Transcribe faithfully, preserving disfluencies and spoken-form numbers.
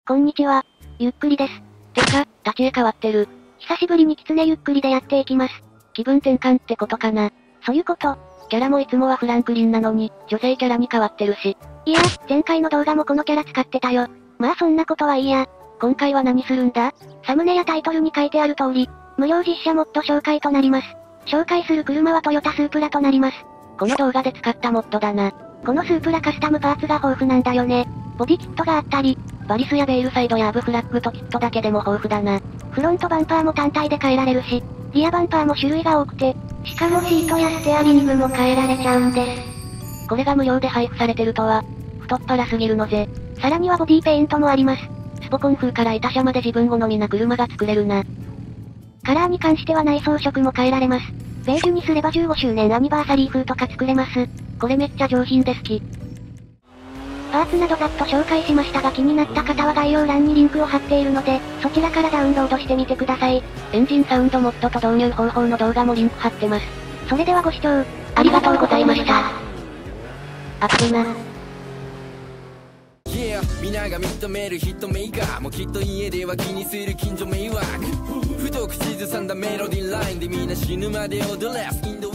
こんにちは。ゆっくりです。 てか、立ち絵変わってる。 久しぶりにキツネゆっくりでやっていきます。 気分転換ってことかな。 そういうこと。 キャラもいつもはフランクリンなのに、女性キャラに変わってるし。 いや、前回の動画もこのキャラ使ってたよ。まあそんなことはいいや。 今回は何するんだ？ サムネやタイトルに書いてある通り、無料実写モッド紹介となります。紹介する車はトヨタスープラとなります。 この動画で使ったモッドだな。 このスープラカスタムパーツが豊富なんだよね。ボディキットがあったり、 バリスやベールサイドやアブフラッグとキットだけでも豊富だな。 フロントバンパーも単体で変えられるし、リアバンパーも種類が多くて、しかもシートやステアリングも変えられちゃうんです。 これが無料で配布されてるとは、太っ腹すぎるのぜ。 さらにはボディペイントもあります。 スポコン風からイタ車まで自分好みな車が作れるな。 カラーに関しては内装色も変えられます。ベージュにすればじゅうごしゅうねんアニバーサリー風とか作れます。 これめっちゃ上品で好き。 パーツなどざっと紹介しましたが気になった方は概要欄にリンクを貼っているので、そちらからダウンロードしてみてください。 エンジンサウンドモッドと導入方法の動画もリンク貼ってます。 それではご視聴、ありがとうございました。 アップな。 Yeah、皆が認めるヒットメーカーもきっと家では気にする近所迷惑。太くしずさんだメロディーラインでみんな死ぬまで踊れ。